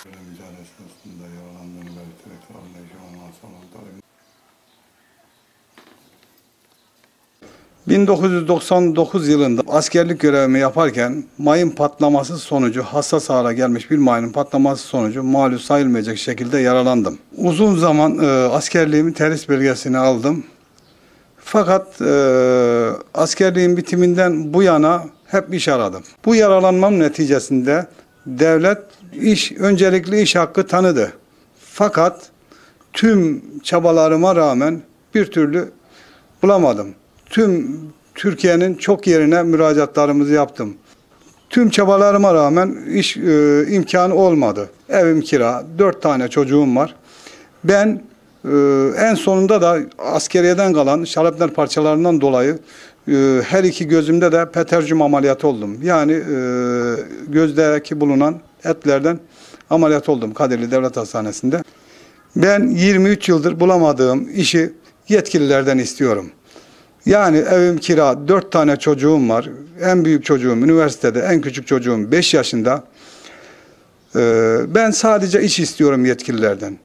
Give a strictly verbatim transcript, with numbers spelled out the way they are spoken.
Mücadelesi sırasında yaralandığını belirterek sağlığına yaşamından sağlanan talebini bin dokuz yüz doksan dokuz yılında askerlik görevimi yaparken mayın patlaması sonucu hassas hale gelmiş bir mayının patlaması sonucu malum sayılmayacak şekilde yaralandım. Uzun zaman e, askerliğimi terhis belgesini aldım. Fakat e, askerliğin bitiminden bu yana hep iş aradım. Bu yaralanmam neticesinde devlet iş öncelikli iş hakkı tanıdı. Fakat tüm çabalarıma rağmen bir türlü bulamadım. Tüm Türkiye'nin çok yerine müracaatlarımızı yaptım. Tüm çabalarıma rağmen iş e, imkanı olmadı. Evim kira, dört tane çocuğum var. Ben e, en sonunda da askeriyeden kalan şarapnel parçalarından dolayı e, her iki gözümde de petercüm ameliyatı oldum. Yani e, gözdeki bulunan etlerden ameliyat oldum Kadirli Devlet Hastanesi'nde. Ben yirmi üç yıldır bulamadığım işi yetkililerden istiyorum. Yani evim kira, dört tane çocuğum var. En büyük çocuğum üniversitede, en küçük çocuğum beş yaşında. Ee, ben sadece iş istiyorum yetkililerden.